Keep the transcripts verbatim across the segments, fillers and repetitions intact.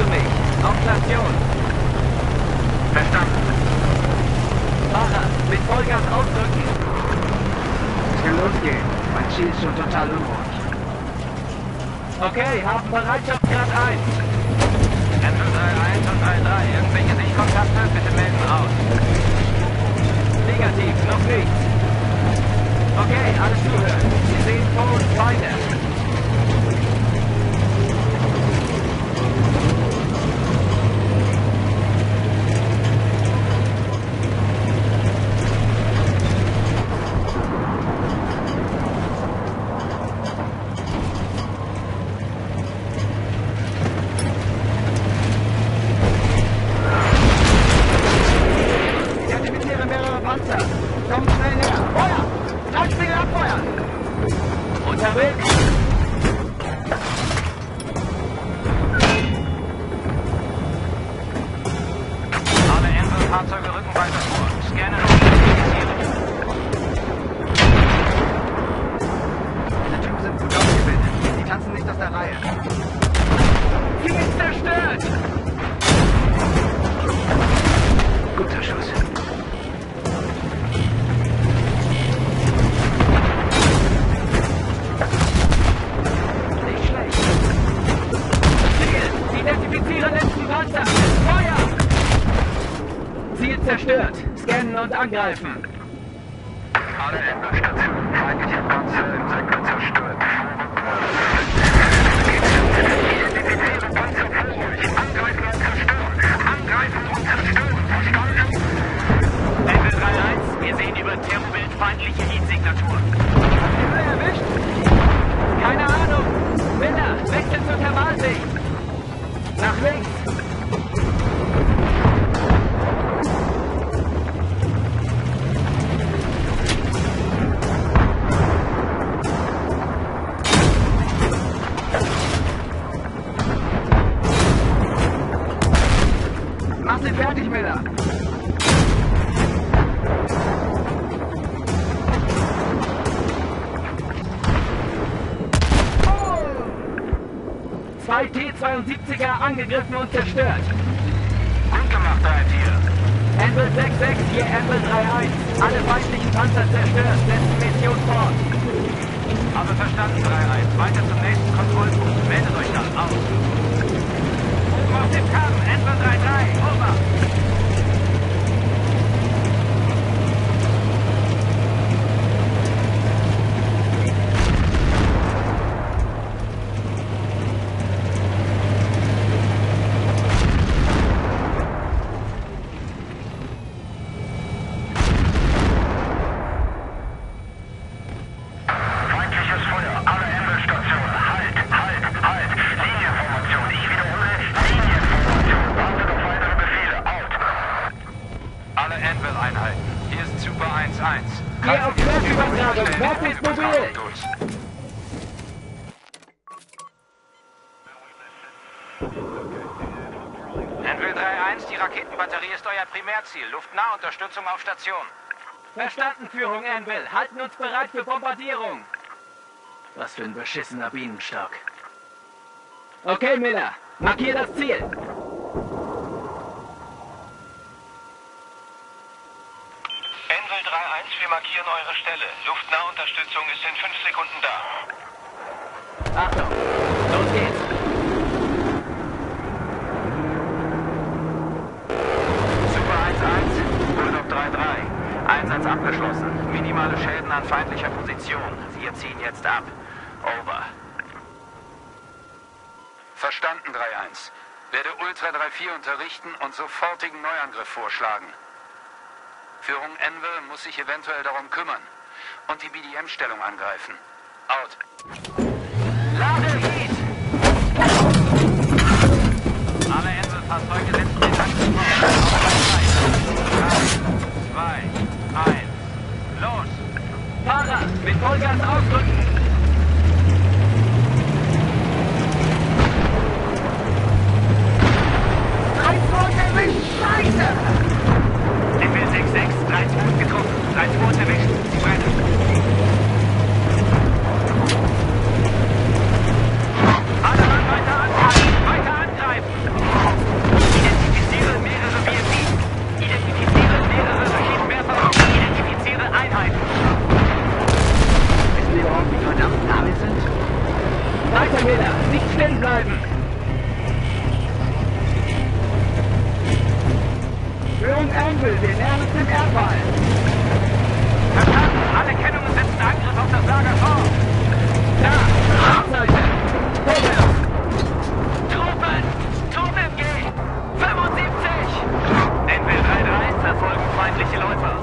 du mich? Auf Station. Verstanden. Fahrer, mit Vollgas ausdrücken. Es kann losgehen. Mein Ziel ist schon total unruhig. Okay, haben Bereitschaftsgrad eins. Entweder drei eins und drei drei. Irgendwelche Sichtkontakte? Bitte melden aus. Negativ, noch nichts. Okay, alles zuhören. Sie sehen vor uns Feinde. Fahrzeuge rücken weiter vor. Scannen und identifizieren. Diese Typen sind gut ausgebildet. Die tanzen nicht aus der Reihe. Sie ist zerstört! Guter Schuss. Nicht schlecht. Ziel! Identifizieren letzten Panzer! Feuer! Ziel zerstört. Scannen und angreifen. Alle Enderstationen. Feindliche Panzer im Sektor zerstört. Identifiziere Panzer vor euch. Angreifen und zerstören. Angreifen und zerstören. Verstanden? Level drei eins. Wir sehen über Thermobild feindliche Heat-Signaturen. Haben wir erwischt? Keine Ahnung. Miller, wechsel zur Thermalsicht. Nach links. Mach sie fertig, Miller! Zwei T zweiundsiebziger angegriffen und zerstört. Gut gemacht, drei vier. Anvil sechs sechs, hier Anvil drei eins. Alle feindlichen Panzer zerstört. Setzen Mission fort. Habe verstanden, drei eins. Weiter zum nächsten Kontrollpunkt. Meldet euch dann aus. Oben auf dem Kamm, Anvil drei drei. Over. Feindliches Feuer. Alle Endelstationen. Halt, halt, halt. Linienformation. Ich wiederhole, Linienformation. Wartet auf weitere Befehle. Out. Alle Anvil-Einheiten. Hier ist Super eins eins. Geh auf Werkübertragung. Werk ist mobil. Anvil drei eins, die Raketenbatterie ist euer Primärziel. Luftnahunterstützung auf Station. Verstanden, Führung Anvil. Halten uns bereit für Bombardierung. Was für ein beschissener Bienenstock. Okay, Miller. Markier das Ziel. Anvil drei eins, wir markieren eure Stelle. Luftnahunterstützung ist in fünf Sekunden da. Achtung. Los geht's. Super eins eins, Bulldog drei drei. Einsatz abgeschlossen. Minimale Schäden an feindlicher Position. Wir ziehen jetzt ab. Over. Verstanden, drei eins. Werde Ultra drei vier unterrichten und sofortigen Neuangriff vorschlagen. Führung Anvil muss sich eventuell darum kümmern und die B D M-Stellung angreifen. Out. Lade Heat. Alle Anvil-Fahrzeuge setzen den Angriff auf. drei, zwei, eins. Los! Fahrer, mit Vollgas ausdrücken. Treibwort erwischt! Scheiße! Anvil sechs sechs, drei zwei getroffen. drei zwei erwischt. Sie brennen. Erdball. Verstanden. Alle Kennungen setzen Angriff auf das Lager vor. Da, Seite. Vorwärts. Truppen. Truppen G. fünfundsiebzig. N W drei drei verfolgen feindliche Läufer.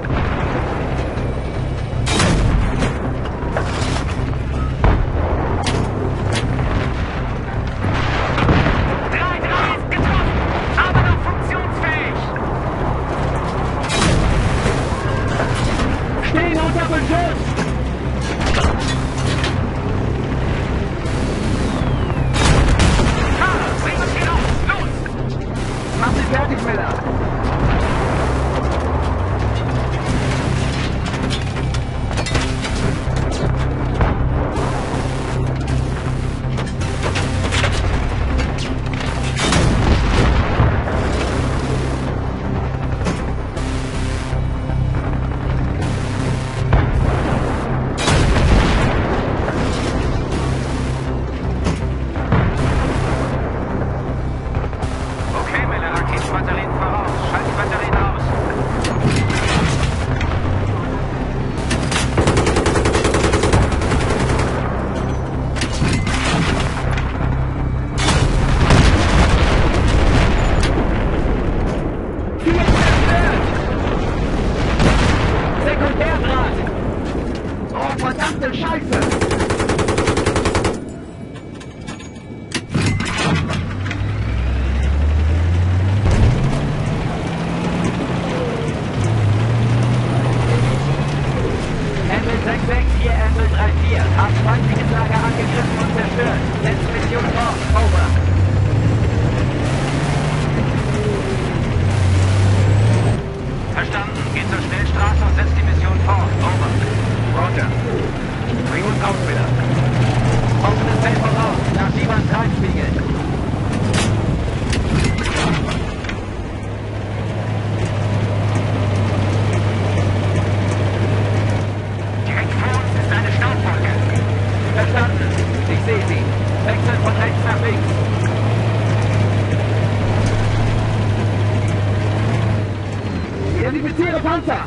Identifiziere Panzer!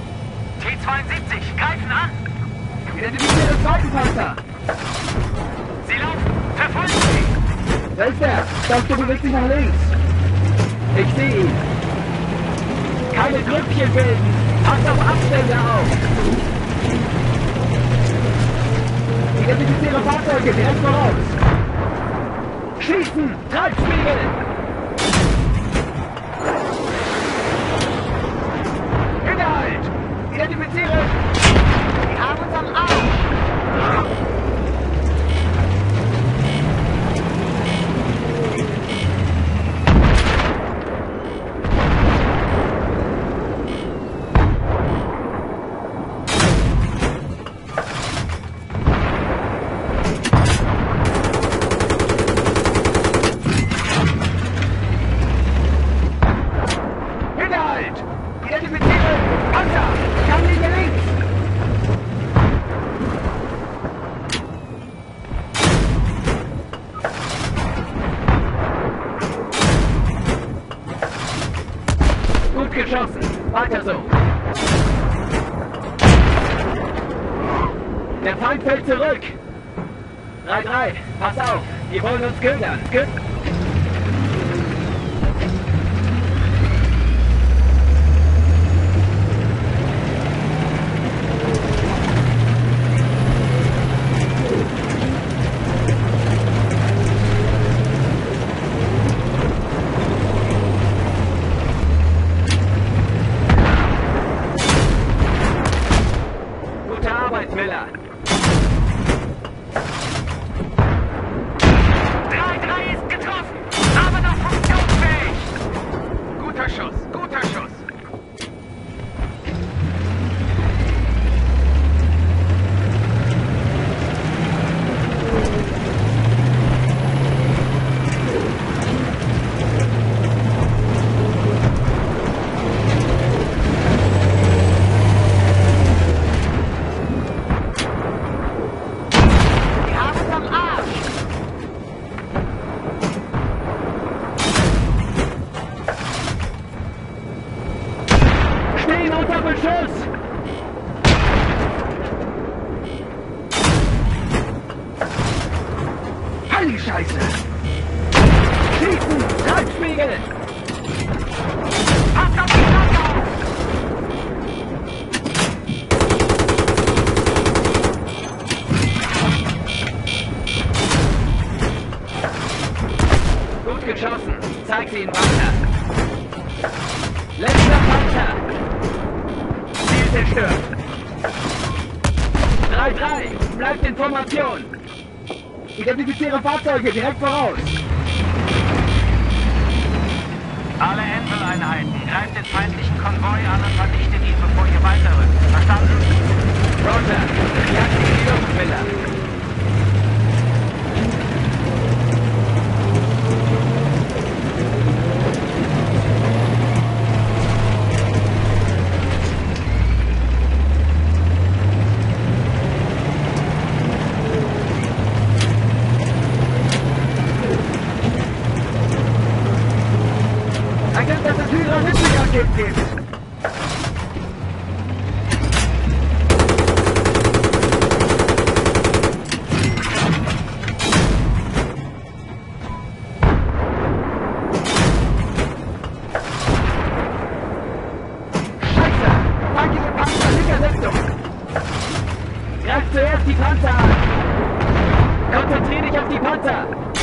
T zweiundsiebzig, greifen an! Identifiziere zweiten Panzer! Sie laufen! Verfolgen Sie! Da ist er! Sascha bewegt sich nach links! Ich sehe ihn! Keine Grüppchen bilden! Passt auf Abstände auf! Identifiziere Fahrzeuge direkt voraus! Schießen! Treibspiegel! Hinterhalt! Identifiziere! Sie haben uns am Arsch! Geschossen. Weiter so. Der Feind fällt zurück. drei drei, pass auf. Die wollen uns ködern. Gü Miller. drei drei ist getroffen! Beschuss! Heilige Scheiße! Schießen! Treibspiegel! Passt auf die Flanke auf! Gut geschossen. Zeig sie ihn weiter. Letzter Panzer. Ziel zerstört. drei drei. Bleibt in Formation. Identifiziere Fahrzeuge direkt voraus. Alle Enfield-Einheiten, greift den feindlichen Konvoi an und vernichtet ihn, bevor ihr weiterrückt. Verstanden? Roger. Jagd die Luftwiller. Erkennt, dass es Hydraulik gibt. Scheiße! Feindliche Panzer, linker Richtung! Greif zuerst die Panzer an! Konzentrier dich auf die Panzer!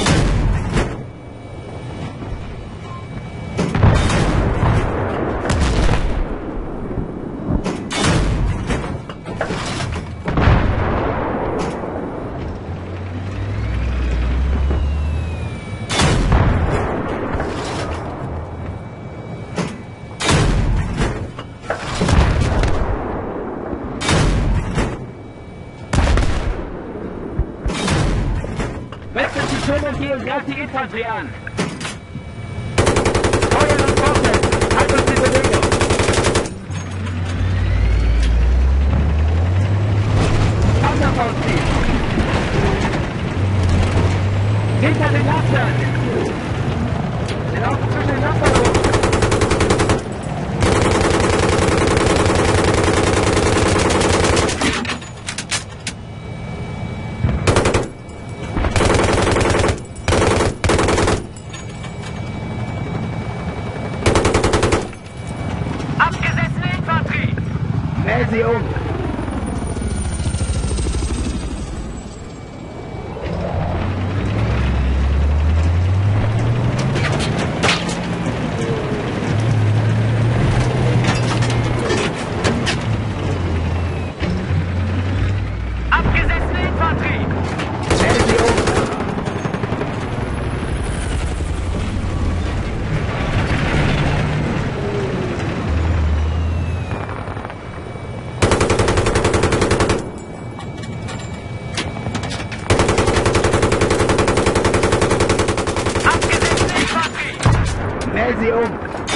Wechsel zu Turbo und greift die Infanterie an. Feuer und Vorfeld. Halt uns die Bewegung. Panzerfaust ziehen. Hinter den Lastern. Sie laufen zwischen den Lastern hoch. Abgesessene Infanterie! Mäh sie um. Abgesessene Infanterie! Mäh sie um. Abgesessene Infanterie! Mäh sie um.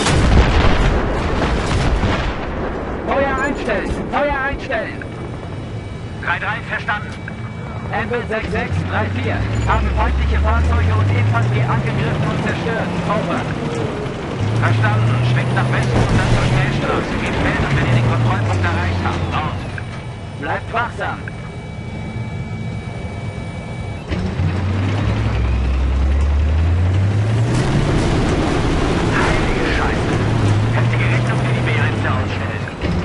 Feuer einstellen. Feuer einstellen. drei drei verstanden. Enfield sechs sechs drei vier haben feindliche Fahrzeuge und Infanterie angegriffen und zerstört. Over. Verstanden. Schwenkt nach Westen und dann zur Schnellstraße. Geht melden, wenn ihr den Kontrollpunkt erreicht habt. Out. Bleibt wachsam. Heilige Scheiße. Heftige Richtung für die B eins da ausstellt.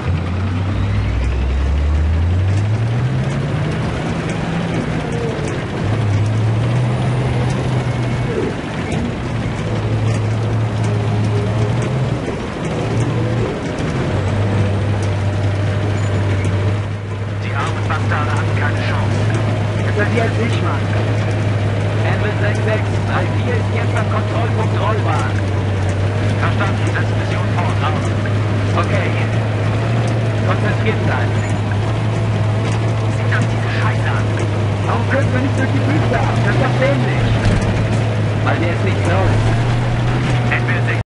Die armen Bastarde hatten keine Chance. Besser die als ich, Mann. Enfield sechs sechs drei vier ist jetzt am Kontrollpunkt Rollbahn. Verstanden. Setzt Mission fort. Raus. Okay. Konzentriert sein. Sieh euch diese Scheiße an. Warum können wir nicht durch die Bücher? Das ist doch dämlich. Weil der es nicht läuft.